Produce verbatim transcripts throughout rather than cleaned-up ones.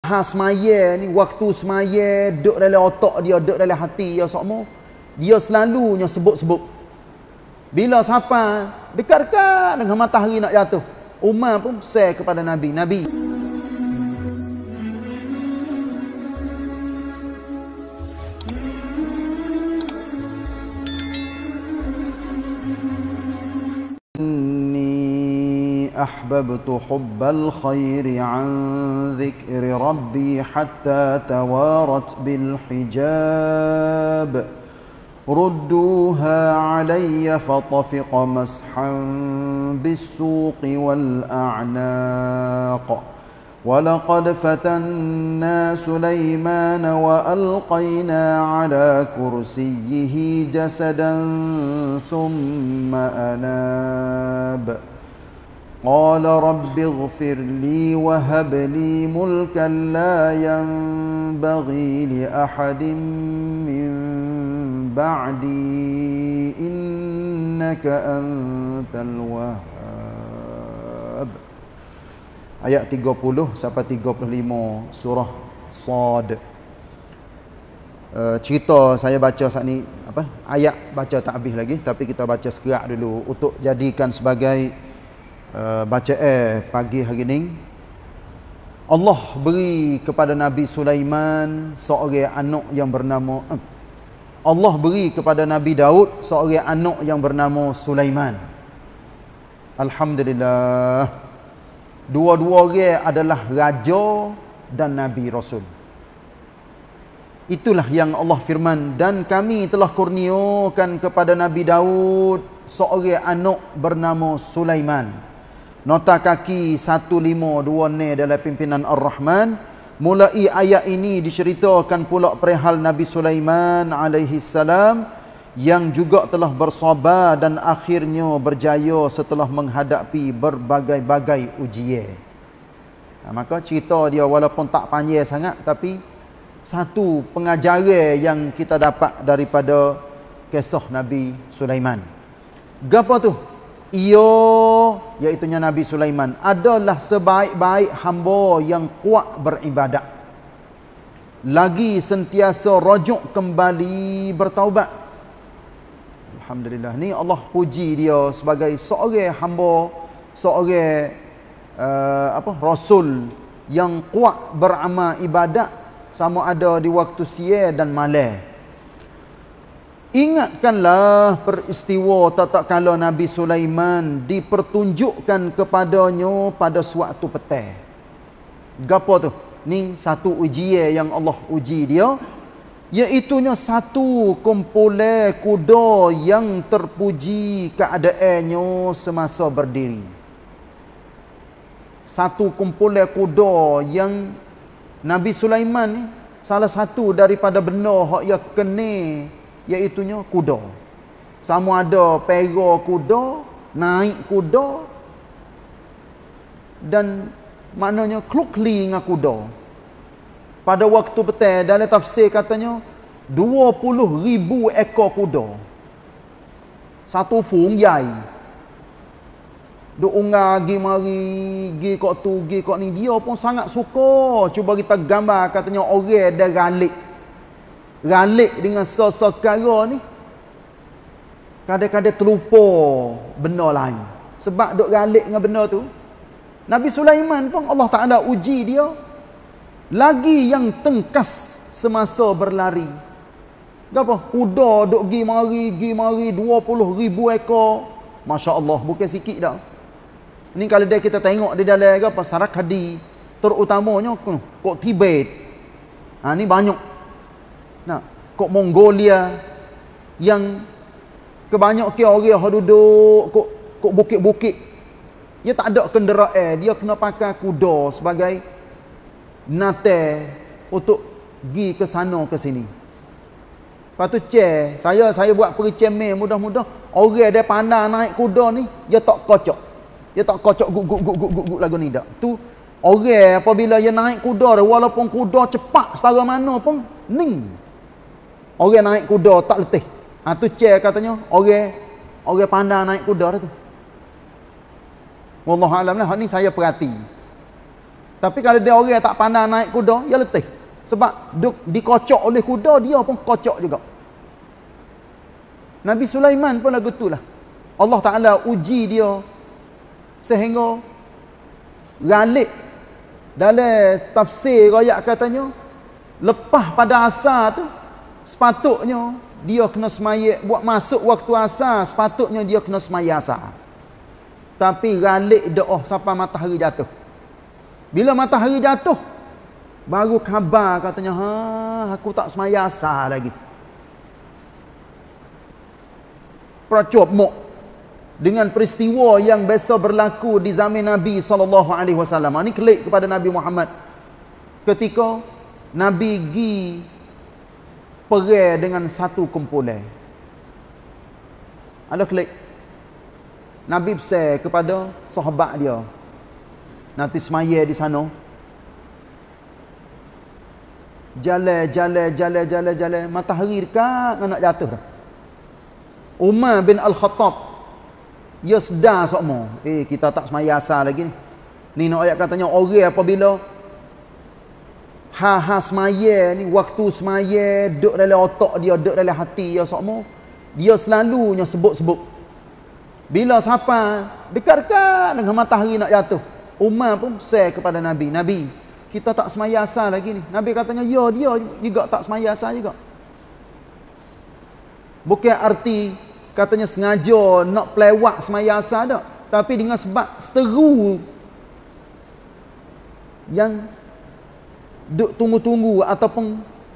ha semaya ni, waktu semaya duk dalam otak dia, duk dalam hati dia sokmo, dia selalunya sebut-sebut. Bila sampai dekat-dekat dengan matahari nak jatuh, Umar pun share kepada Nabi. Nabi, أحببت حب الخير عن ذكر ربي حتى توارت بالحجاب ردوها علي فطفق مسحا بالسوق والأعناق ولقد فتنا سليمان وألقينا على كرسيه جسدا ثم أناب قال رب اغفر لي وهب لي ملكا لا ينبغي لأحد من بعدي إنك أنت الوهاب. Ayat tiga puluh sampai tiga puluh lima surah Sad. Uh, cerita saya baca saat ni apa? Ayat baca tak habis lagi, tapi kita baca sekerak dulu untuk jadikan sebagai Uh, baca eh pagi hari ni. Allah beri kepada Nabi Sulaiman seorang anak yang bernama eh, Allah beri kepada Nabi Daud seorang anak yang bernama Sulaiman. Alhamdulillah, dua-dua orang adalah raja dan Nabi Rasul. Itulah yang Allah firman, dan kami telah kurniakan kepada Nabi Daud seorang anak bernama Sulaiman. Nota kaki seratus lima puluh dua ni dalam pimpinan Ar-Rahman. Mulai ayat ini diceritakan pula perihal Nabi Sulaiman alaihi salam yang juga telah bersabar dan akhirnya berjaya setelah menghadapi berbagai-bagai ujian. Nah, maka cerita dia walaupun tak panjang sangat, tapi satu pengajaran yang kita dapat daripada kisah Nabi Sulaiman. Gapo tu? Ia, iaitunya Nabi Sulaiman adalah sebaik-baik hamba yang kuat beribadat, lagi sentiasa rujuk kembali bertaubat. Alhamdulillah, ni Allah puji dia sebagai seorang hamba, seorang uh, apa rasul yang kuat beramal ibadat sama ada di waktu siang dan malam. Ingatkanlah peristiwa tatkala Nabi Sulaiman dipertunjukkan kepadanya pada suatu petang. Gapo tu? Ni satu ujian yang Allah uji dia, iaitunya satu kumpulan kuda yang terpuji keadaannya semasa berdiri. Satu kumpulan kuda yang Nabi Sulaiman ni salah satu daripada benda hak ia kena, iaitunya kuda. Sama ada pera kuda, naik kuda, dan maknanya klukli dengan kuda. Pada waktu petang, dalam tafsir katanya dua puluh ribu ekor kuda. Satu fung yai. Duk ungar gi mari, gi kok tu, gi kok ni. Dia pun sangat suka. Cuba kita gambar katanya orang dah ralik. Ralik dengan sesekara ni kadang-kadang terlupa benda lain. Sebab duk ralik dengan benda tu, Nabi Sulaiman pun Allah Ta'ala uji dia lagi yang tengkas semasa berlari. Apa? Kuda duk gi mari, gi mari dua puluh ribu ekor. Masya Allah, bukan sikit dah. Ini kalau dia kita tengok di dalam apa Sarakadi, terutamanya kok Tibet. Ha, ni banyak. Nah, kok Mongolia yang kebanyakan orang yang duduk kok kok bukit-bukit. Dia tak ada kenderaan, dia kena pakai kuda sebagai nate untuk pergi ke sana ke sini. Lepas tu chair, saya saya buat percemeh mudah-mudah orang dia pandai naik kuda ni, dia tak kocok. Dia tak kocok guk guk guk guk guk lagu ni dak. Tu orang apabila dia naik kuda, walaupun kuda cepat setara mana pun ning. Orang naik kuda tak letih. Ha tu chair katanya orang orang pandai naik kuda tu. Wallahu alam lah, ni saya perhati. Tapi kalau dia orang yang tak pandai naik kuda, dia letih. Sebab duk dikocok oleh kuda, dia pun kocok juga. Nabi Sulaiman pun lagu itulah. Allah Ta'ala uji dia sehingga galik. Dalam tafsir royak katanya, lepas pada asar tu, sepatutnya dia kena semaya, buat masuk waktu asar, sepatutnya dia kena semaya asar. Tapi galik doa sampai matahari jatuh. Bila matahari jatuh, baru khabar katanya, ha, aku tak semaya asar lagi. Pracuap mok dengan peristiwa yang biasa berlaku di zaman Nabi sallallahu alaihi wasallam. Ini klik kepada Nabi Muhammad. Ketika Nabi pergi perang dengan satu kumpulan. Ada klik. Nabi pesan kepada sahabat dia. Nanti semaya di sana. Jalan, jalan, jalan, jalan, jalan. Matahari dekat nak jatuh dah. Umar bin Al-Khattab, dia sedar sokmo, eh kita tak semaya asar lagi ni. Ni nak ayat katanya, orang apabila ha-ha semaya ni, waktu semaya, duduk dalam otak dia, duduk dalam hati dia sokmo, dia selalunya sebut-sebut. Bila sampai dekat-dekat dengan matahari nak jatuh, Umar pun say kepada Nabi, Nabi, kita tak semaya asar lagi ni. Nabi katanya, ya dia juga tak semaya asar juga. Bukan arti katanya sengaja nak pelewak semaya asar tak, tapi dengan sebab seteru yang duk tunggu-tunggu ataupun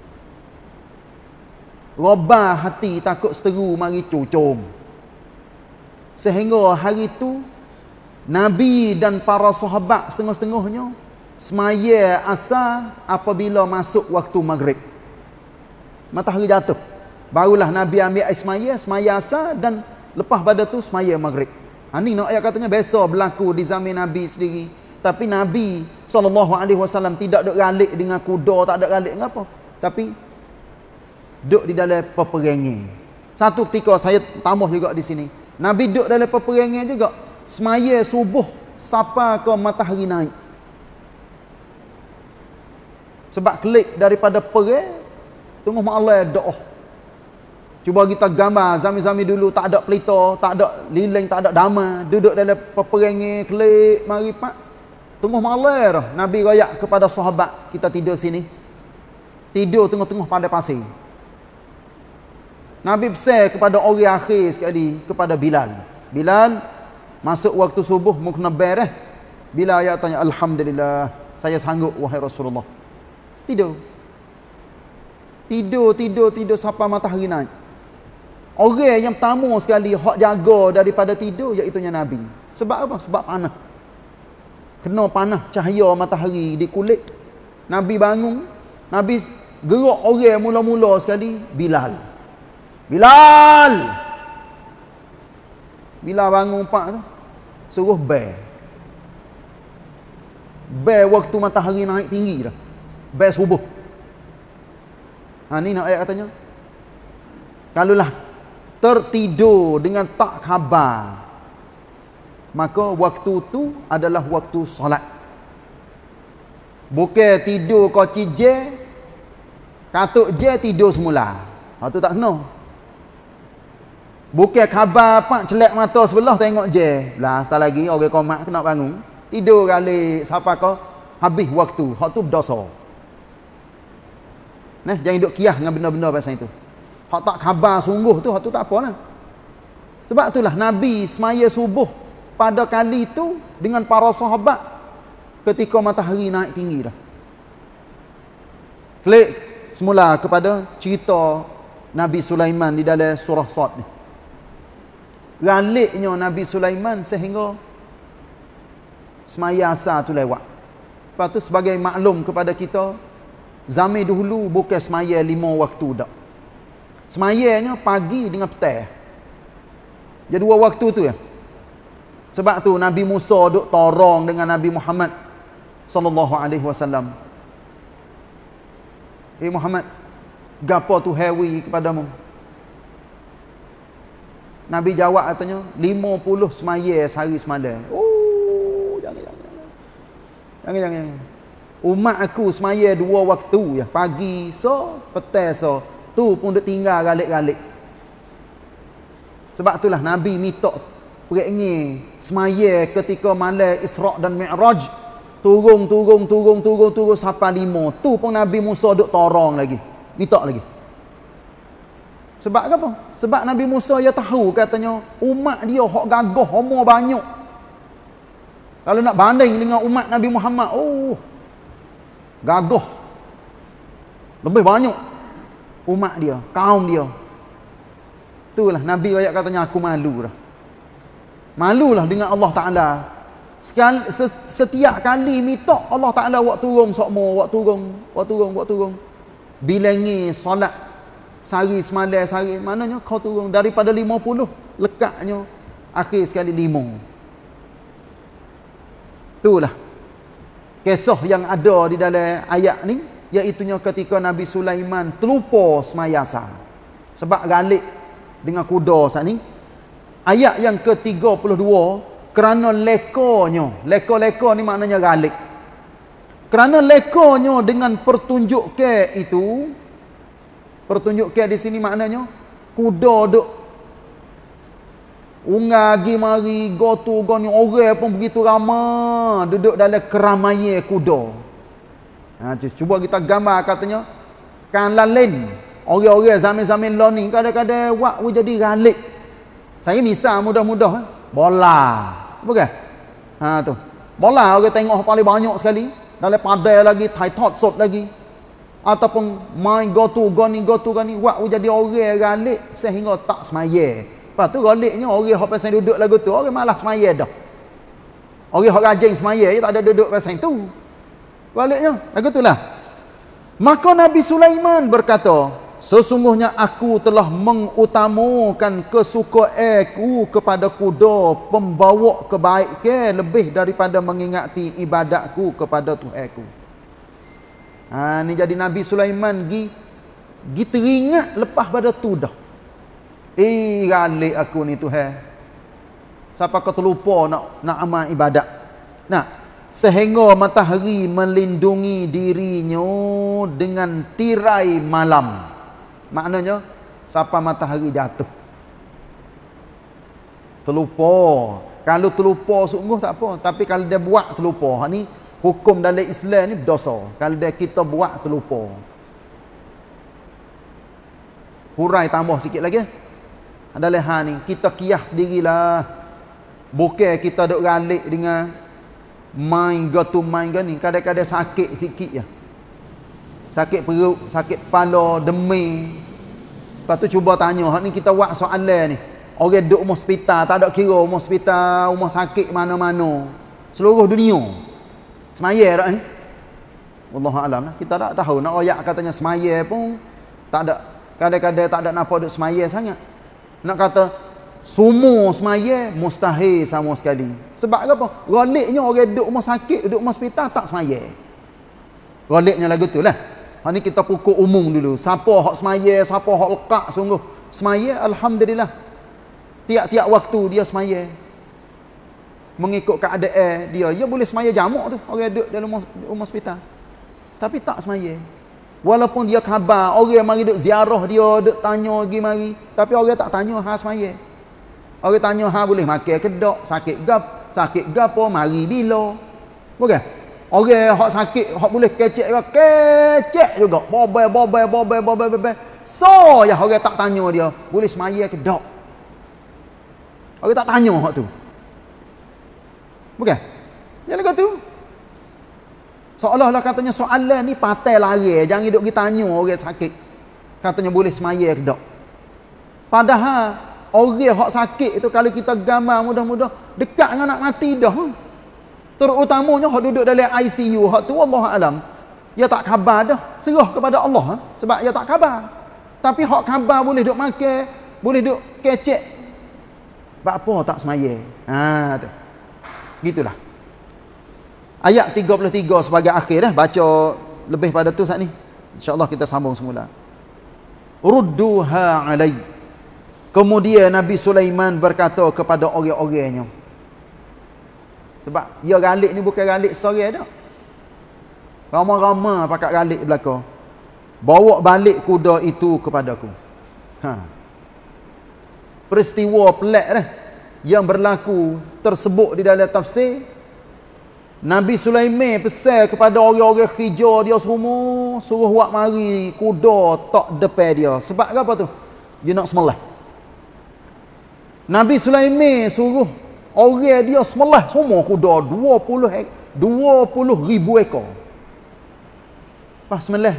robah hati takut seteru mari cucum. Sehingga hari tu Nabi dan para sahabat setengah-setengahnya semaya asar apabila masuk waktu maghrib. Matahari jatuh. Barulah Nabi ambil air semaya, semaya asar dan lepas pada tu semaya maghrib. Ha, ni nak ayat katanya biasa berlaku di zaman Nabi sendiri. Tapi Nabi sallallahu alaihi wasallam tidak duk galik dengan kuda, tak ada galik dengan apa. Tapi duk di dalam peperangan. Satu ketika saya tambah juga di sini. Nabi duk dalam peperangan juga. Semaya subuh sampai ke matahari naik. Sebab klik daripada perang, tunggu mak Allah doa. Cuba kita gambar zaman-zaman dulu tak ada pelita, tak ada lilin, tak ada dama, duduk dalam peperangan, klik, mari pak. Tunggu malam dah. Nabi royak kepada sahabat, kita tidur sini. Tidur tengah-tengah pada pasir. Nabi pesan kepada orang akhir sekali, kepada Bilal. Bilal, masuk waktu subuh, mu kena beres. Bilal ayat tanya, Alhamdulillah, saya sanggup wahai Rasulullah. Tidur. Tidur, tidur, tidur sampai matahari naik. Orang yang pertama sekali hak jaga daripada tidur iaitu Nabi. Sebab apa? Sebab panas. Kena panas cahaya matahari di kulit. Nabi bangun, Nabi gerak orang mula-mula sekali Bilal. Bilal. Bilal bangun pak tu, suruh bel. Bel waktu matahari naik tinggi dah. Bel subuh. Ha ni nak ayat katanya. Kalaulah tertidur dengan tak khabar, maka waktu tu adalah waktu solat. Bukan tidur kau cije, katuk je tidur semula. Ha tu tak kena. Bukan khabar pak celak mata sebelah tengok je. Lah setelah lagi orang komat kena bangun, tidur kali siapa kau habis waktu. Hak tu berdosa. Nah, jangan duk kiyah dengan benda-benda pasal itu. Hak tak khabar sungguh tu, hak tu tak apa lah. Sebab itulah Nabi semaya subuh pada kali itu dengan para sahabat ketika matahari naik tinggi dah. Klik semula kepada cerita Nabi Sulaiman di dalam surah Sad ni. Galiknya Nabi Sulaiman sehingga semaya asar tu lewat. Lepas tu sebagai maklum kepada kita, zaman dahulu bukan semaya lima waktu dak. Semayanya pagi dengan petang. Jadi dua waktu tu ya. Sebab tu Nabi Musa duk torong dengan Nabi Muhammad sallallahu alaihi wasallam. Eh Muhammad, gapo tu hewi kepadamu? Nabi jawab katanya, lima puluh semaya sehari semalam. Oh, jangan jangan. Jangan jangan. jangan. Umat aku semaya dua waktu ya, pagi so, petang so. Tu pun duk tinggal galik-galik. Sebab itulah Nabi minta peringin semaya ketika malam Isra' dan Mi'raj. Turun, turun, turun, turun, turun sampai lima. Tu pun Nabi Musa duk torong lagi. Minta lagi. Sebab apa? Sebab Nabi Musa dia tahu katanya umat dia hak gagah, homo banyak. Kalau nak banding dengan umat Nabi Muhammad, oh gagah. Lebih banyak umat dia, kaum dia. Itulah Nabi ayat katanya aku malu dah. Malulah dengan Allah Taala. Sekali, setiap kali minta Allah Taala buat turun sokmo, buat turun, buat turun, buat turun. Bilangi solat sehari semalam sehari, maknanya kau turun daripada lima puluh lekatnya akhir sekali lima. Itulah kisah yang ada di dalam ayat ni, iaitunya ketika Nabi Sulaiman terlupa semaya asar sebab galik dengan kuda saat ni. Ayat yang ke tiga puluh dua, kerana lekonya, leko-leko ni maknanya galik. Kerana lekonya dengan pertunjuk ke itu, pertunjuk ke di sini maknanya kuda duk ungagi mari gotu goni, orang pun begitu ramai duduk dalam keramaian kuda. Ha, cuba kita gambar katanya kan lalin orang-orang zaman-zaman lo ni kadang-kadang wak jadi galik. Saya misal mudah-mudah eh? Bola, bukan? Ha tu. Bola orang tengok paling banyak sekali, dalam padai lagi, tight-tot sot lagi. Ataupun main gotu goni gotu goni, wak jadi orang galik sehingga tak semaya. Lepas tu galiknya orang hak pasal duduk lagu tu, orang malah semaya dah. Orang hak rajin semaya dia tak ada duduk pasal tu. Galiknya lagu tulah. Maka Nabi Sulaiman berkata, sesungguhnya aku telah mengutamakan kesukaanku kepada kuda pembawa kebaikan lebih daripada mengingati ibadatku kepada Tuhanku. Ha, ni jadi Nabi Sulaiman gi gi teringat lepas pada tu dah. Eh galik aku ni Tuhan. Siapa kau terlupa nak nak amal ibadat. Nah, sehingga matahari melindungi dirinya dengan tirai malam. Maknanya sampai matahari jatuh. Terlupa. Kalau terlupa sungguh tak apa, tapi kalau dia buat terlupa, ni hukum dalam Islam ni berdosa. Kalau dia kita buat terlupa. Hurai tambah sikit lagi. Adalah hal ni kita kias sendirilah. Bukan kita duk galik dengan main gotu main gani, kadang-kadang sakit sikit je. Sakit perut, sakit kepala, demam. Lepas tu cuba tanya, hak ni kita buat soalan ni. Orang duduk rumah hospital, tak ada kira rumah hospital, rumah sakit mana-mana. Seluruh dunia. Semaya tak ni? Wallahualam lah. Kita tak tahu. Nak royak katanya semaya pun tak ada. Kadang-kadang tak ada nampak duduk semaya sangat. Nak kata semua semaya mustahil sama sekali. Sebab apa? Galiknya orang duduk rumah sakit, duduk rumah hospital tak semaya. Galiknya lagu tu lah. Ha ni kita pukul umum dulu. Siapa hak semaya, siapa hak lekat sungguh. Semaya alhamdulillah. Tiap-tiap waktu dia semaya. Mengikut keadaan dia, dia boleh semaya jamak tu orang duduk dalam rumah, rumah hospital. Tapi tak semaya. Walaupun dia khabar, orang mari duduk ziarah dia, duduk tanya pergi mari, tapi orang tak tanya ha semaya. Orang tanya ha boleh makan ke tak, sakit gap, sakit gapo, mari bila. Bukan? Orang hak sakit, hak boleh kecek juga, kecek juga. Bobai, bobai, bobai, bobai, bobai. So, ya orang tak tanya dia, boleh semaya ke tak? Orang tak tanya hak tu. Bukan? Jangan kata tu. Seolah-olah katanya soalan ni patai lari, jangan duk kita tanya orang sakit. Katanya boleh semaya ke tak? Padahal orang hak sakit itu kalau kita gambar mudah-mudah dekat dengan nak mati dah. Terutamanya hak duduk dalam I C U, hak tu wallahu alam. Dia tak khabar dah, serah kepada Allah ha? Sebab dia tak khabar. Tapi hak khabar boleh duk makan, boleh duk kecek. Sebab apa tak semaya? Ha tu. Gitulah. Ayat tiga puluh tiga sebagai akhir dah, baca lebih pada tu saat ni. Insya-Allah kita sambung semula. Rudduha alai. Kemudian Nabi Sulaiman berkata kepada orang-orangnya. Sebab dia galik ni bukan galik seorang dah. Ramai-ramai pakat galik belakang. Bawa balik kuda itu kepadaku. Ha. Peristiwa pelik dah yang berlaku tersebut di dalam tafsir. Nabi Sulaiman pesan kepada orang-orang kerja dia semua, suruh buat mari kuda tak depan dia. Sebab apa tu? Dia nak sembelih. Nabi Sulaiman suruh orang dia sembelih semua kuda dua puluh dua puluh ribu ekor. Pas sembelih.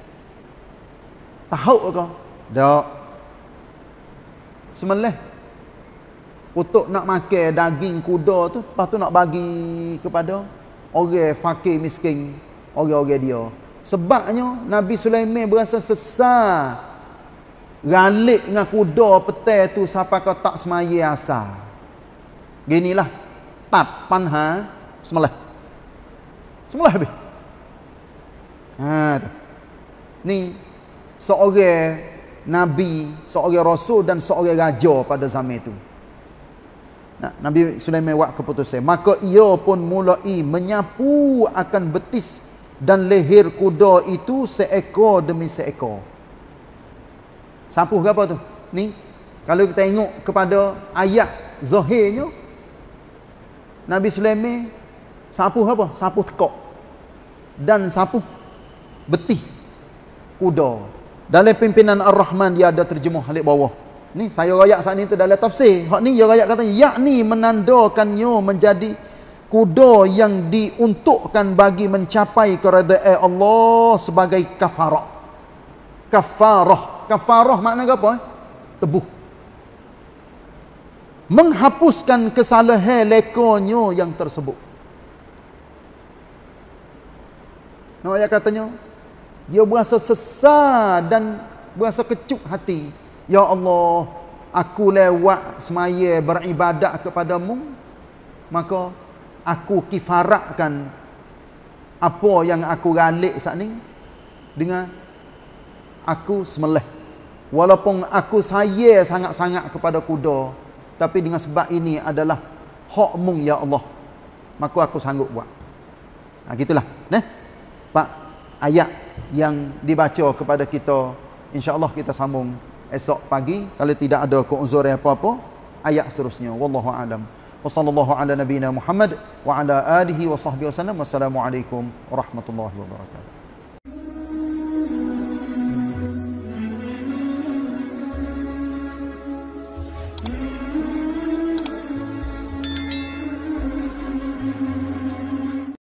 Tahu ke? Tak. Sembelih. Untuk nak makan daging kuda tu, lepas tu nak bagi kepada orang fakir miskin, orang-orang dia. Sebabnya Nabi Sulaiman berasa sesat. Galik dengan kuda petai tu sampai kau tak semaya asal. Ginilah tat panha sembelih. Sembelih habis. Ha tu. Ni seorang nabi, seorang rasul dan seorang raja pada zaman itu. Nah, Nabi Sulaiman buat keputusan. Maka ia pun mulai menyapu akan betis dan leher kuda itu seekor demi seekor. Sapu ke apa tu? Ni, kalau kita tengok kepada ayat zahirnya, Nabi Sulaiman sapu apa? Sapu tekak. Dan sapu betih kuda. Dalam pimpinan Ar-Rahman dia ada terjemuh halik bawah. Ni saya rayak saat ni tu dalam tafsir. Hak ni dia rayak kata yakni menandakannya menjadi kuda yang diuntukkan bagi mencapai keredaan Allah sebagai kafarah. Kafarah, kafarah makna apa? Eh? Tebuh. Menghapuskan kesalahan lekonya yang tersebut. Nah, ayat katanya dia berasa sesat dan berasa kecut hati. Ya Allah, aku lewat semaya beribadat kepadamu, maka aku kifaratkan apa yang aku galik saat ni dengan aku sembelih. Walaupun aku sayang sangat-sangat kepada kuda, tapi dengan sebab ini adalah hakmu ya Allah, maka aku sanggup buat. Ha, gitulah. Nah, Pak, ayat yang dibaca kepada kita, insya-Allah kita sambung esok pagi kalau tidak ada keuzuran apa-apa ayat seterusnya. Wallahu a'lam. Wa sallallahu ala nabiyyina Muhammad wa ala alihi wa sahbihi wasallam. Wassalamualaikum warahmatullahi wabarakatuh.